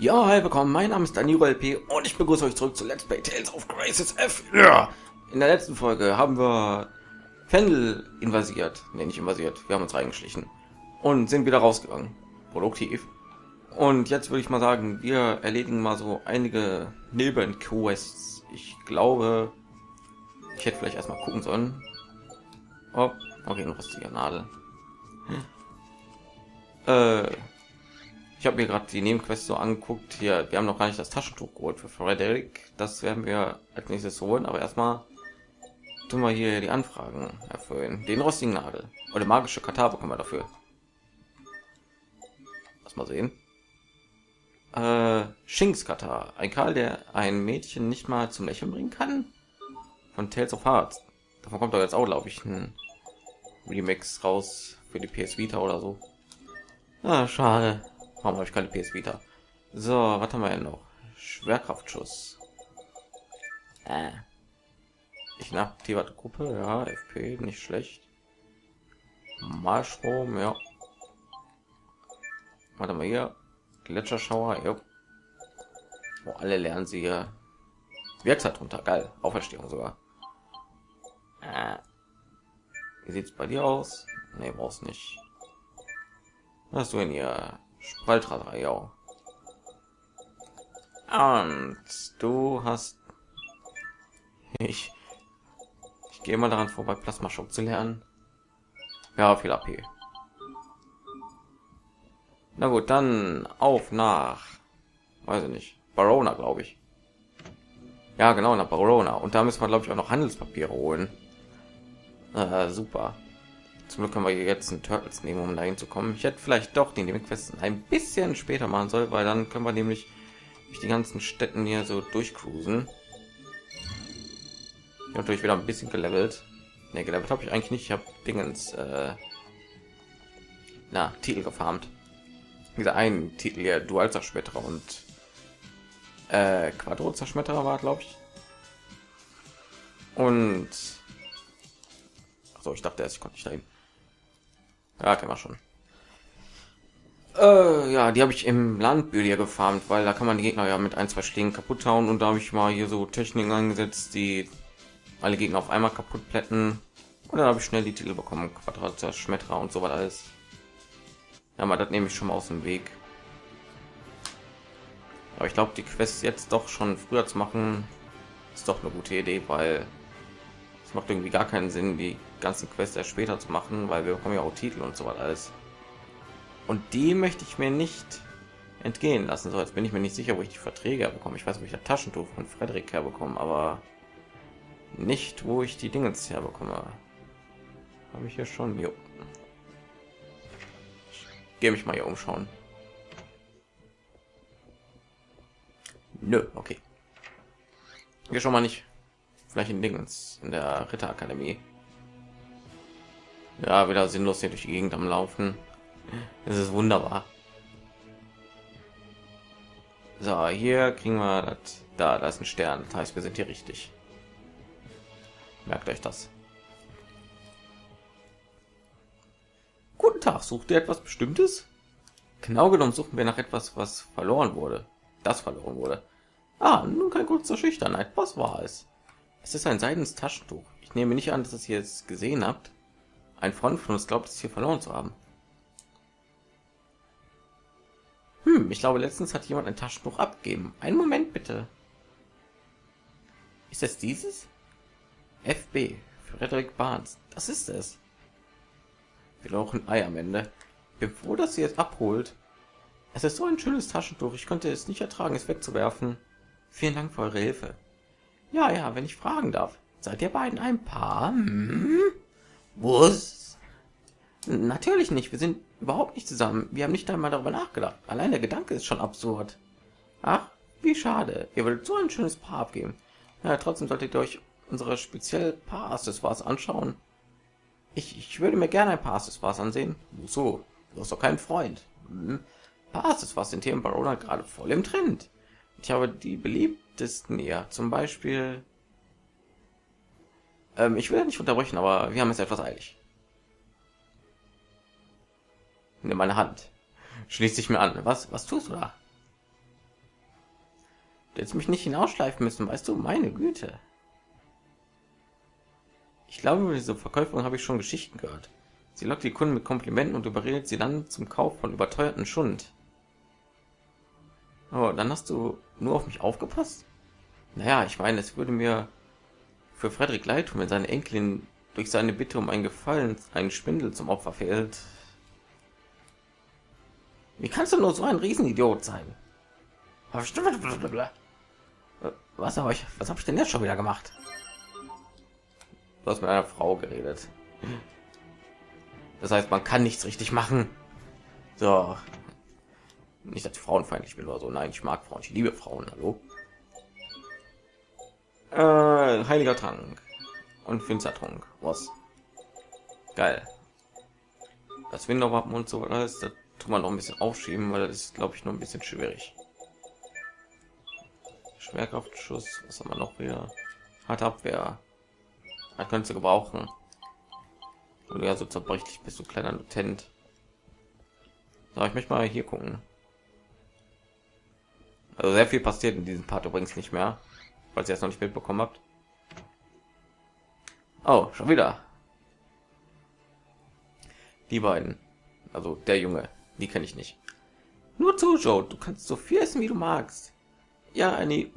Ja, hi, willkommen. Mein Name ist Danilo LP und ich begrüße euch zurück zu Let's Play Tales of Graces F. Ja. In der letzten Folge haben wir Fendel invasiert. Ne, nicht invasiert. Wir haben uns reingeschlichen und sind wieder rausgegangen. Produktiv. Und jetzt würde ich mal sagen, wir erledigen mal so einige Nebenquests. Ich glaube, ich hätte vielleicht erstmal gucken sollen. Oh, okay, ein rostiger Nadel. Ich habe mir gerade die Nebenquest so angeguckt. Hier, wir haben noch gar nicht das Taschentuch geholt für Frederick. Das werden wir als nächstes holen. Aber erstmal tun wir hier die Anfragen erfüllen. Den rostigen Nagel oder magische Katar bekommen wir dafür. Lass mal sehen. Shinx Katar, ein Karl, der ein Mädchen nicht mal zum Lächeln bringen kann. Von Tales of Hearts. Davon kommt doch jetzt auch, glaube ich, ein Remix raus für die PS Vita oder so. Ah, schade. Warum habe ich keine PS Vita? So, was haben wir denn noch? Schwerkraftschuss. Ich inaktivierte Gruppe, ja, FP, nicht schlecht. Marschstrom, ja. Warte mal hier. Gletscherschauer, ja. Oh, alle lernen sie hier. Wirksam runter, geil. Auferstehung sogar. Wie sieht's bei dir aus? Nee, brauchst nicht. Was hast du denn hier? Spaltrad, ja. Und du hast ich gehe mal daran vorbei, Plasmaschock zu lernen. Ja, viel AP. Na gut, dann auf nach, weiß ich nicht, Barona, glaube ich. Ja, genau, nach Barona. Und da müssen wir, glaube ich, auch noch Handelspapiere holen. Super. Zum Glück können wir jetzt einen Turtles nehmen, um dahin zu kommen. Ich hätte vielleicht doch den Nebenquesten ein bisschen später machen soll, weil dann können wir nämlich durch die ganzen Städten hier so durchcruisen. Ich natürlich wieder ein bisschen gelevelt. Ne, gelevelt habe ich eigentlich nicht. Ich habe Dingens Titel gefarmt. Dieser einen Titel hier, Dual-Zerschmetterer und Quadro-Zerschmetterer war, glaube ich. Und so, ich dachte erst, ich konnte nicht dahin. Ja, kennen wir schon. Ja, die habe ich im Landbüdier gefarmt, weil da kann man die Gegner ja mit ein, zwei Schlägen kaputt hauen, und da habe ich mal hier so Techniken eingesetzt, die alle Gegner auf einmal kaputt plätten, und dann habe ich schnell die Titel bekommen, Quadrat-Zerschmetterer und so was alles. Ja, mal das nehme ich schon mal aus dem Weg. Aber ich glaube, die Quest jetzt doch schon früher zu machen, ist doch eine gute Idee, weil es macht irgendwie gar keinen Sinn, die ganzen Quests erst später zu machen, weil wir bekommen ja auch Titel und so was alles. Und die möchte ich mir nicht entgehen lassen. So, jetzt bin ich mir nicht sicher, wo ich die Verträge bekomme. Ich weiß, wo ich das Taschentuch von Frederik herbekomme, aber nicht, wo ich die Dinge herbekomme. Habe ich hier schon. Jo. Gehe mich mal hier umschauen. Nö, okay. Hier schon mal nicht. Vielleicht in Dingens in der Ritterakademie. Ja, wieder sinnlos hier durch die Gegend am Laufen. Es ist wunderbar. So, hier kriegen wir das. Da ist ein Stern. Das heißt, wir sind hier richtig. Merkt euch das. Guten Tag. Sucht ihr etwas Bestimmtes? Genau genommen suchen wir nach etwas, was verloren wurde. Das verloren wurde. Ah, nun kein Grund zur Schüchternheit. Was war es? Es ist ein seidenes Taschentuch. Ich nehme nicht an, dass ihr es jetzt gesehen habt. Ein Freund von uns glaubt, es hier verloren zu haben. Ich glaube, letztens hat jemand ein Taschentuch abgegeben. Einen Moment bitte. Ist es dieses? FB, Frederick Barnes. Das ist es. Wir auch ein Ei am Ende. Bin froh, dass sie es abholt. Es ist so ein schönes Taschentuch. Ich konnte es nicht ertragen, es wegzuwerfen. Vielen Dank für eure Hilfe. Ja, wenn ich fragen darf. Seid ihr beiden ein Paar? Was? Natürlich nicht. Wir sind überhaupt nicht zusammen. Wir haben nicht einmal darüber nachgedacht. Allein der Gedanke ist schon absurd. Ach, wie schade. Ihr würdet so ein schönes Paar abgeben. Ja, trotzdem solltet ihr euch unsere speziell Paar-Accessoires anschauen. Ich würde mir gerne ein Paar-Accessoires ansehen. So, du hast doch keinen Freund. Paar-Accessoires sind hier in Barona gerade voll im Trend. Ich habe die beliebtesten hier. Zum Beispiel... ich will ja nicht unterbrechen, aber wir haben es etwas eilig. Nimm meine Hand. Schließt sich mir an. Was tust du da? Du hättest mich nicht hinausschleifen müssen, weißt du, meine Güte. Ich glaube, über diese Verkäuferin habe ich schon Geschichten gehört. Sie lockt die Kunden mit Komplimenten und überredet sie dann zum Kauf von überteuerten Schund. Oh, dann hast du nur auf mich aufgepasst? Naja, ich meine, es würde mir für Frederik leid tun, wenn seine Enkelin durch seine Bitte um einen Gefallen einen Schwindel zum Opfer fällt. Wie kannst du nur so ein Riesenidiot sein? Was habe ich denn jetzt schon wieder gemacht? Du hast mit einer Frau geredet. Das heißt, man kann nichts richtig machen. So. Nicht, dass ich frauenfeindlich bin oder so. Nein, ich mag Frauen. Ich liebe Frauen. Hallo. Heiliger Trank. Und Finstertrunk. Was? Geil. Das Winterwappen und so alles, das tut man noch ein bisschen aufschieben, weil das ist, glaube ich, noch ein bisschen schwierig. Schwerkraftschuss. Was haben wir noch hier? Harte Abwehr. Das könntest du gebrauchen. Und ja, so zerbrechlich bist du, kleiner Lieutenant. So, ich möchte mal hier gucken. Also sehr viel passiert in diesem Part übrigens nicht mehr, falls ihr es noch nicht mitbekommen habt. Oh, schon wieder. Die beiden. Also der Junge, die kenne ich nicht. Nur zu, Joe, du kannst so viel essen, wie du magst. Ja, Annie.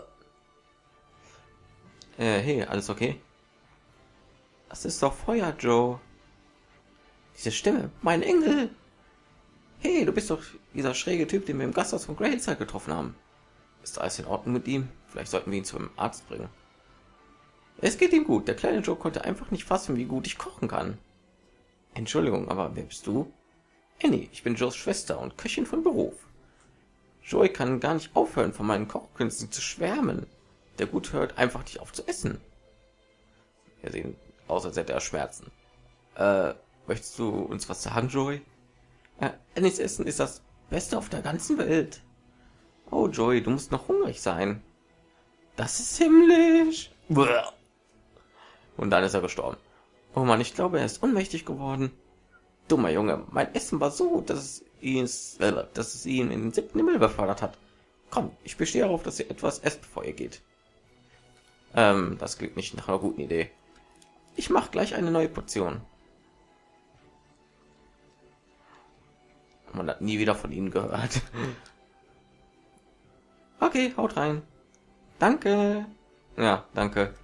Hey, alles okay? Das ist doch Feuer, Joe. Diese Stimme, mein Engel. Hey, du bist doch dieser schräge Typ, den wir im Gasthaus von Greyside getroffen haben. Ist alles in Ordnung mit ihm? Vielleicht sollten wir ihn zum Arzt bringen. Es geht ihm gut. Der kleine Joe konnte einfach nicht fassen, wie gut ich kochen kann. Entschuldigung, aber wer bist du? Annie, ich bin Joes Schwester und Köchin von Beruf. Joey kann gar nicht aufhören, von meinen Kochkünsten zu schwärmen. Der Gut hört einfach nicht auf zu essen. Wir sehen aus, als hätte er Schmerzen. Möchtest du uns was sagen, Joey? Annies Essen ist das Beste auf der ganzen Welt. Oh, Joey, du musst noch hungrig sein. Das ist himmlisch. Und dann ist er gestorben. Oh Mann, ich glaube, er ist ohnmächtig geworden. Dummer Junge, mein Essen war so, dass es ihn in den 7. Himmel befördert hat. Komm, ich bestehe darauf, dass ihr etwas esst, bevor ihr geht. Das klingt nicht nach einer guten Idee. Ich mache gleich eine neue Portion. Man hat nie wieder von ihnen gehört. Okay, haut rein. Danke. Ja, danke.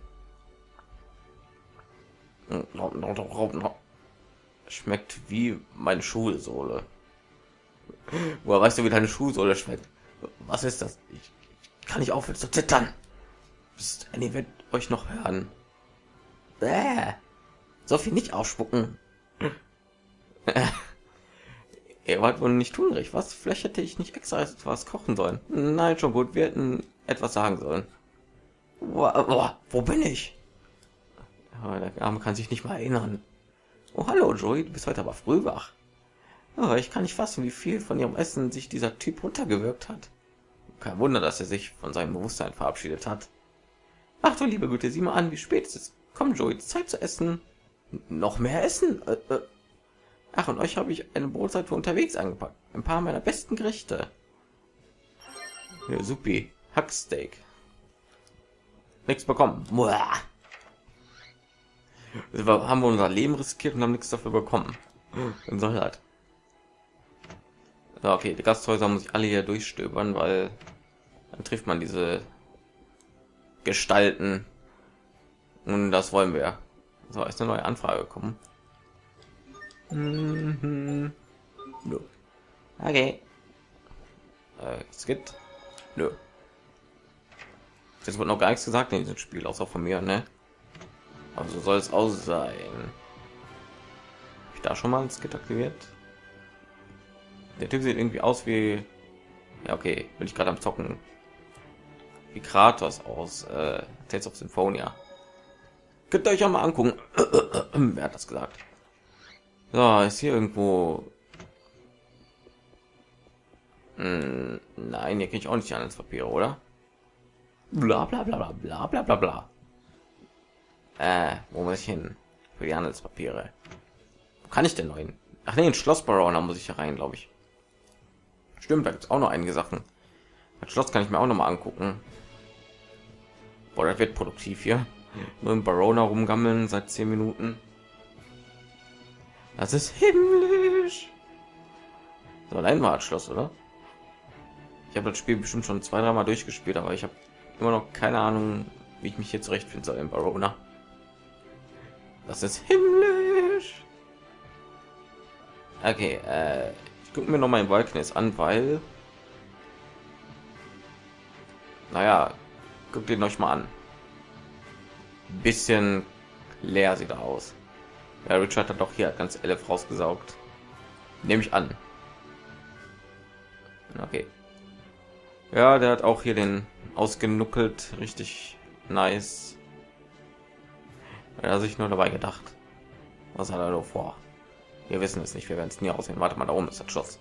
Schmeckt wie meine Schuhsohle. Woher weißt du, wie deine Schuhsohle schmeckt? Was ist das? Ich kann nicht aufhören zu zittern. Annie wird euch noch hören. So viel nicht ausspucken. Ihr wart wohl nicht hungrig, was? Vielleicht hätte ich nicht extra etwas kochen sollen. Nein, schon gut, wir hätten etwas sagen sollen. Wo bin ich? Ja, der Arme kann sich nicht mal erinnern. Oh, hallo Joey, du bist heute aber früh wach. Oh, ich kann nicht fassen, wie viel von ihrem Essen sich dieser Typ runtergewirkt hat. Kein Wunder, dass er sich von seinem Bewusstsein verabschiedet hat. Ach du liebe Güte, sieh mal an, wie spät es ist. Komm Joey, Zeit zu essen. Noch mehr essen? Ach, und euch habe ich eine Brotzeit für unterwegs angepackt. Ein paar meiner besten Gerichte. Ja, supi. Hacksteak. Nichts bekommen. Haben wir unser Leben riskiert und haben nichts dafür bekommen. Dann soll das. So, okay, die Gasthäuser muss ich alle hier durchstöbern, weil dann trifft man diese Gestalten. Und das wollen wir. So, ist eine neue Anfrage gekommen. No. Okay. Es gibt. Nö. Jetzt wird noch gar nichts gesagt in diesem Spiel, außer von mir, ne? Aber so soll es auch sein. Hab ich da schon mal ein Skit aktiviert? Der Typ sieht irgendwie aus wie. Ja, okay, bin ich gerade am Zocken. Wie Kratos aus Tales of Symphonia. Könnt ihr euch auch mal angucken. Wer hat das gesagt? So, ist hier irgendwo. Nein, hier kriege ich auch nicht die Handelspapiere, oder? Bla bla bla bla bla bla bla bla. Wo muss ich hin? Für die Handelspapiere. Wo kann ich denn noch hin? Ach nee, in Schloss Barona muss ich ja rein, glaube ich. Stimmt, da gibt es auch noch einige Sachen. Das Schloss kann ich mir auch noch mal angucken. Boah, das wird produktiv hier. Nur im Barona rumgammeln seit 10 Minuten. Das ist himmlisch. So, nein, war das Schloss, oder? Ich habe das Spiel bestimmt schon 2-3 Mal durchgespielt, aber ich habe immer noch keine Ahnung, wie ich mich hier zurechtfinden soll im Barona. Das ist himmlisch. Okay, ich gucke mir noch mal den Wildnis an, weil, naja, guckt den euch mal an. Bisschen leer sieht er aus. Ja, Richard hat doch hier ganz Elf rausgesaugt. Nehme ich an. Okay. Ja, der hat auch hier den ausgenuckelt, richtig nice. Er hat sich nur dabei gedacht. Was hat er da vor? Wir wissen es nicht, wir werden es nie aussehen. Warte mal, da oben ist das Schloss.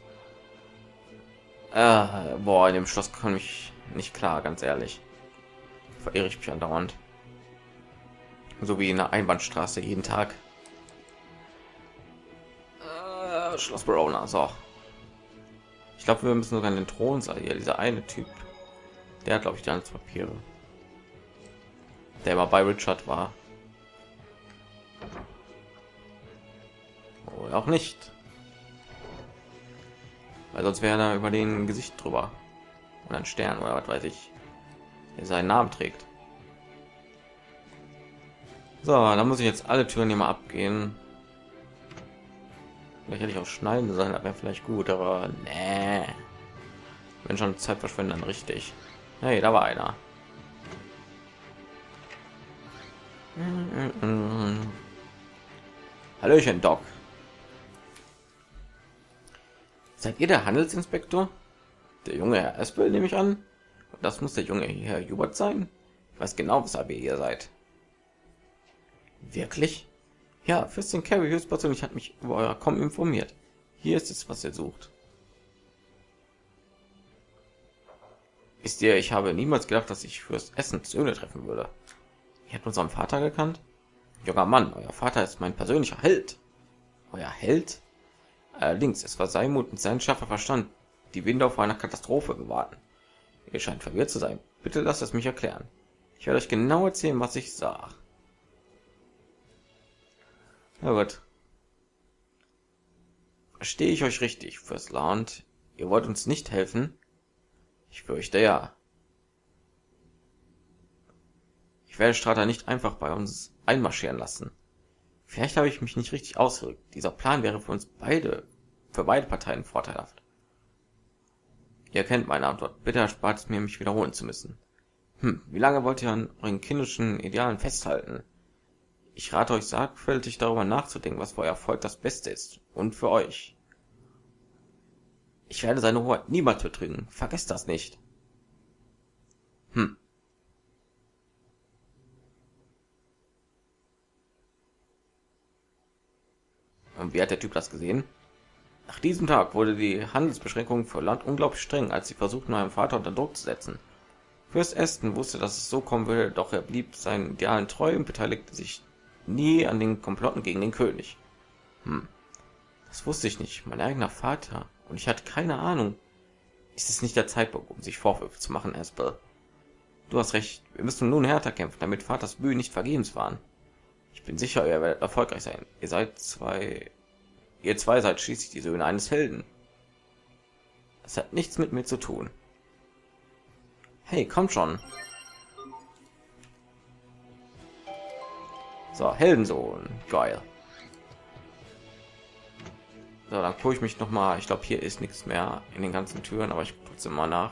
Boah, in dem Schloss komme ich nicht klar, ganz ehrlich. Verirre ich mich andauernd. So wie in der Einbahnstraße jeden Tag. Schloss Barona, so. Ich glaube, wir müssen sogar in den Thronsaal hier. Dieser eine Typ, der hat, glaube ich, die ganzen Papiere. Der immer bei Richard war. Oder auch nicht. Weil sonst wäre er über den Gesicht drüber. Oder ein Stern oder was weiß ich. Der seinen Namen trägt. So, dann muss ich jetzt alle Türen hier mal abgehen. Vielleicht hätte ich auch schneiden sollen, das wäre vielleicht gut, aber nee. Wenn schon Zeit verschwenden, dann richtig. Hey, da war einer. Hallöchen, Doc. Seid ihr der Handelsinspektor? Der junge Herr Espel, nehme ich an. Und das muss der junge Herr Hubert sein. Ich weiß genau, weshalb ihr hier seid. Wirklich? Ja, Fürstin Carrie höchstpersönlich hat mich über euer Kommen informiert. Hier ist es, was ihr sucht. Wisst ihr, ich habe niemals gedacht, dass ich fürs Essen Söhne treffen würde. Ihr habt unseren Vater gekannt? Junger Mann, euer Vater ist mein persönlicher Held. Euer Held? Allerdings, es war sein Mut und sein scharfer Verstand, die Winde vor einer Katastrophe gewarnt. Ihr scheint verwirrt zu sein. Bitte lasst es mich erklären. Ich werde euch genau erzählen, was ich sah. Na gut. Verstehe ich euch richtig, Fürst Land? Ihr wollt uns nicht helfen? Ich fürchte ja. Ich werde Strata nicht einfach bei uns einmarschieren lassen. Vielleicht habe ich mich nicht richtig ausgedrückt. Dieser Plan wäre für beide Parteien vorteilhaft. Ihr kennt meine Antwort. Bitte erspart es mir, mich wiederholen zu müssen. Wie lange wollt ihr an euren kindischen Idealen festhalten? Ich rate euch sorgfältig darüber nachzudenken, was für euer Volk das Beste ist. Und für euch. Ich werde seine Hoheit niemals betrügen. Vergesst das nicht. Und wie hat der Typ das gesehen? Nach diesem Tag wurde die Handelsbeschränkung für Land unglaublich streng, als sie versuchten, meinen Vater unter Druck zu setzen. Fürst Aston wusste, dass es so kommen würde, doch er blieb seinen Idealen treu und beteiligte sich nie an den Komplotten gegen den König. Das wusste ich nicht. Mein eigener Vater. Und ich hatte keine Ahnung. Ist es nicht der Zeitpunkt, um sich Vorwürfe zu machen, Aspel? Du hast recht. Wir müssen nun härter kämpfen, damit Vaters Mühe nicht vergebens waren. Ich bin sicher, ihr werdet erfolgreich sein. Ihr zwei seid schließlich die Söhne eines Helden. Das hat nichts mit mir zu tun. Hey, kommt schon. So, Heldensohn. Geil. So, dann gucke ich mich noch mal. Ich glaube, hier ist nichts mehr in den ganzen Türen, aber ich gucke trotzdem mal nach.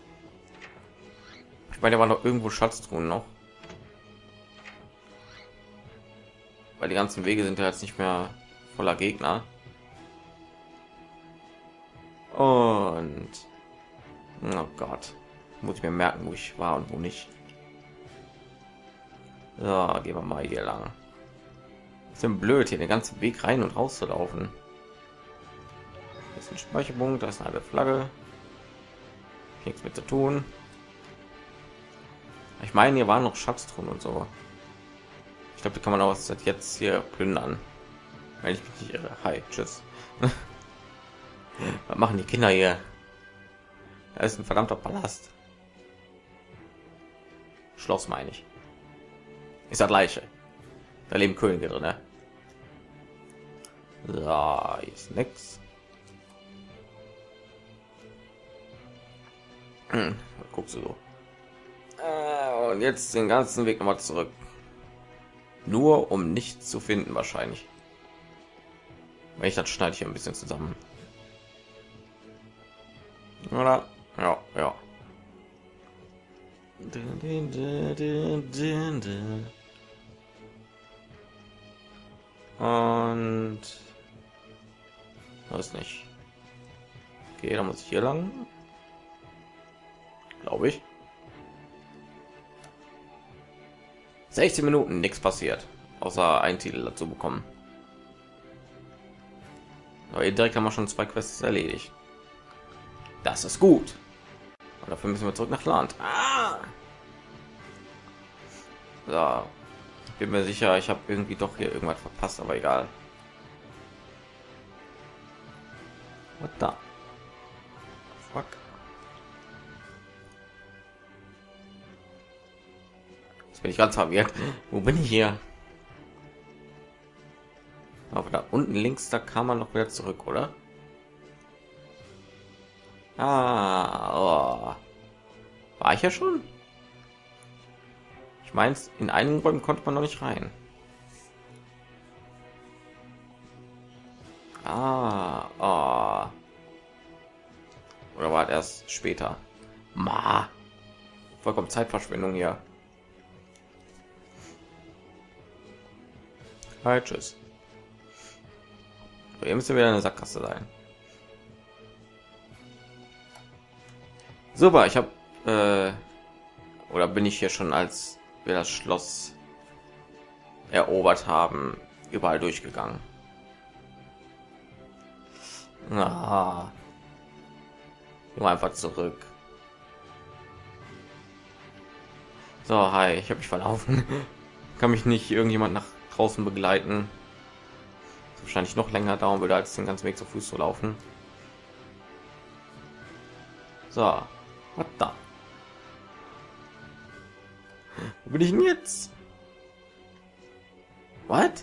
Ich meine, da war noch irgendwo Schatztruhen noch. Weil die ganzen Wege sind ja jetzt nicht mehr voller Gegner. Und oh Gott, muss ich mir merken, wo ich war und wo nicht. So, gehen wir mal hier lang. Sind blöd, hier den ganzen Weg rein und raus zu laufen. Das ist ein Speicherpunkt, da ist eine halbe Flagge. Nichts mit zu tun. Ich meine, hier waren noch Schatztruhen und so. Ich glaube, da kann man auch seit jetzt hier plündern. Wenn ich mich nicht irre. Hi, tschüss. Was machen die Kinder hier? Da ist ein verdammter Palast. Schloss meine ich. Ist das gleiche. Da leben Könige drin. Ne? Da ist nix. Guckst du so. Und jetzt den ganzen Weg nochmal zurück. Nur um nichts zu finden wahrscheinlich. Wenn ich, dann schneide ich ein bisschen zusammen. Oder? Ja, ja. Und weiß nicht. Okay, da muss ich hier lang. Glaube ich. 16 Minuten, nichts passiert, außer ein Titel dazu bekommen. Aber direkt haben wir schon 2 Quests erledigt. Das ist gut. Und dafür müssen wir zurück nach Land. So. Bin mir sicher, ich habe irgendwie doch hier irgendwas verpasst, aber egal. What the fuck? Jetzt bin ich ganz verwirrt. Wo bin ich hier? Aber da unten links, da kam man noch wieder zurück, oder? Oh. War ich ja schon? Ich meine, in einigen Räumen konnte man noch nicht rein. Oh. Oder war das erst später? Vollkommen Zeitverschwendung hier. Hi, tschüss. So, hier müsste wieder eine Sackgasse sein. Super, ich habe oder bin ich hier schon, als wir das Schloss erobert haben, überall durchgegangen? Einfach zurück. So, hi, ich habe mich verlaufen. Kann mich nicht irgendjemand nach draußen begleiten? Wahrscheinlich noch länger dauern würde, als den ganzen Weg zu Fuß zu laufen. So, was da? Wo bin ich denn jetzt? Was?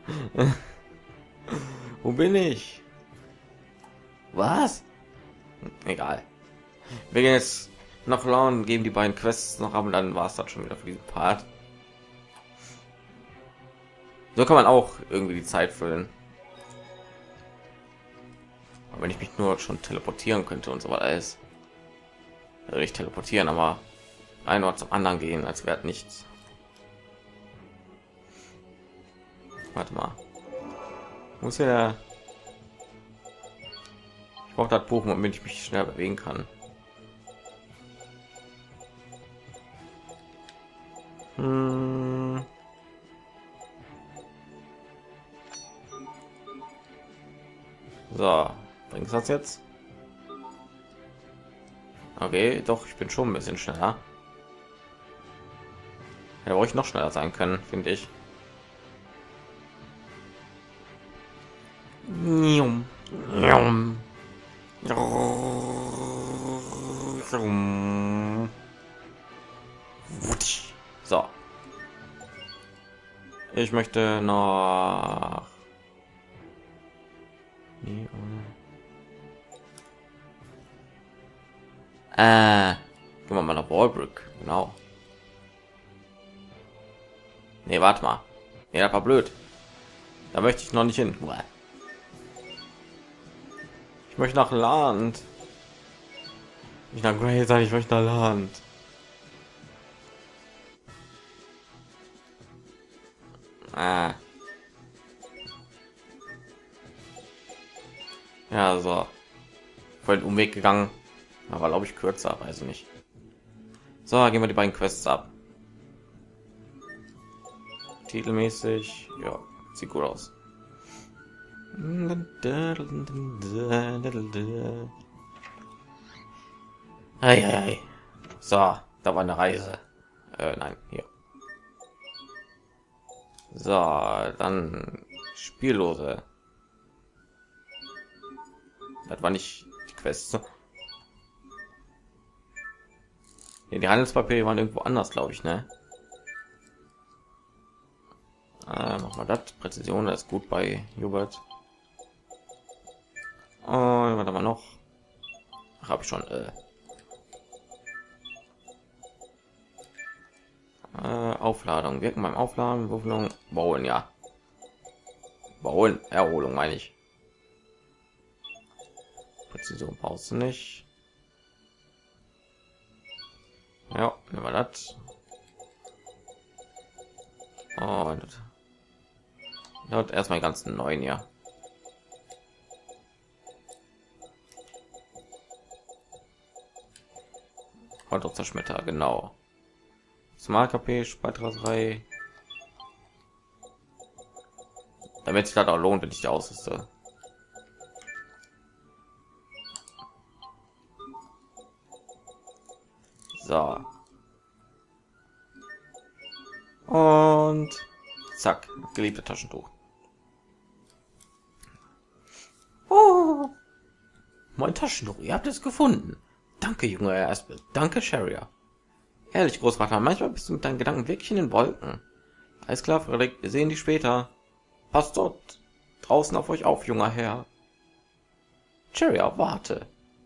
Wo bin ich? Was? Egal. Wir gehen jetzt nach Lawn, geben die beiden Quests noch ab und dann war es das schon wieder für diesen Part. So kann man auch irgendwie die Zeit füllen. Aber wenn ich mich nur schon teleportieren könnte und so weiter ist. Also nicht teleportieren, aber ein Ort zum anderen gehen, als wäre nichts. Warte mal. Muss ja. Ich brauche das Buch, damit ich mich schnell bewegen kann. So, bringt das jetzt? Okay, doch, ich bin schon ein bisschen schneller. Ja, wo ich noch schneller sein können, finde ich. So. Ich möchte noch. Gehen wir mal nach Ballbrook, genau. Nee, warte mal. Nee, das war blöd. Da möchte ich noch nicht hin. Ich möchte nach Land. Ich nach Grey sein, ich möchte nach Land. Ja, so. Voll den Umweg gegangen. Aber glaube ich kürzer, weiß ich nicht. So, gehen wir die beiden Quests ab. Titelmäßig, ja, sieht gut aus. Ei. So, da war eine Reise. Nein, hier. So, dann Spiellose. Das war nicht die Quest. Ja, die Handelspapiere waren irgendwo anders, glaube ich, ne? Machen wir das. Präzision, das ist gut bei Hubert. Und was haben wir noch? Habe ich schon. Aufladung. Wirken beim Aufladen. Würfelung. Bauen, ja. Bauen. Erholung meine ich. Präzision brauchst du nicht. Ja, nehmen wir das. Und dort erstmal die ganzen neuen, ja. Und Zerschmetter, genau. Smart KP, Speicherei. Damit sich das auch lohnt, wenn ich die ausrüste. So. Und zack, geliebte Taschentuch. Oh, mein Taschentuch, ihr habt es gefunden. Danke, Junge, Herr Aspel. Danke, Sharia. Ehrlich, Großvater, manchmal bist du mit deinen Gedanken wirklich in den Wolken. Alles klar, Frederik, wir sehen dich später. Passt dort draußen auf euch auf, junger Herr. Sharia, warte.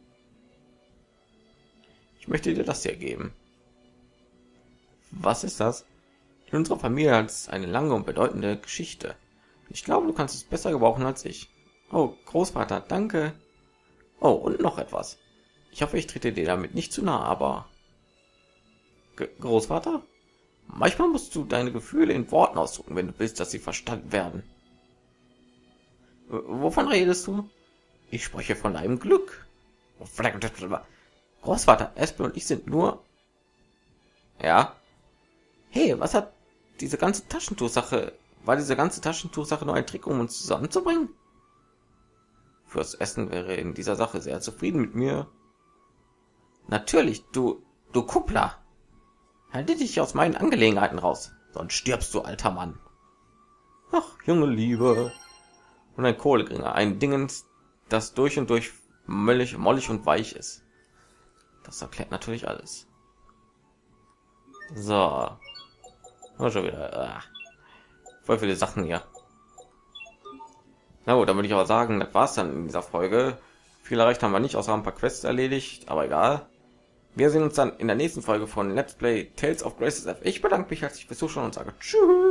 Ich möchte dir das hier geben. Was ist das? In unserer Familie hat es eine lange und bedeutende Geschichte. Ich glaube, du kannst es besser gebrauchen als ich. Oh, Großvater, danke. Oh, und noch etwas. Ich hoffe, ich trete dir damit nicht zu nah, aber... Großvater? Manchmal musst du deine Gefühle in Worten ausdrücken, wenn du willst, dass sie verstanden werden. Wovon redest du? Ich spreche von deinem Glück. Großvater, Espel und ich sind nur... Ja? Hey, was hat diese ganze Taschentuchsache... War diese ganze Taschentuchsache nur ein Trick, um uns zusammenzubringen? Fürs Essen wäre in dieser Sache sehr zufrieden mit mir. Natürlich, du Kuppler. Halte dich aus meinen Angelegenheiten raus, sonst stirbst du, alter Mann. Ach, junge Liebe. Und ein Kohlegringer, ein Dingens, das durch und durch mollig und weich ist. Das erklärt natürlich alles. So. Schon wieder. Voll viele Sachen hier. Na gut, dann würde ich aber sagen, das war's dann in dieser Folge. Viel erreicht haben wir nicht, außer ein paar Quests erledigt, aber egal. Wir sehen uns dann in der nächsten Folge von Let's Play Tales of Graces F. Ich bedanke mich herzlich fürs Zuschauen und sage Tschüss.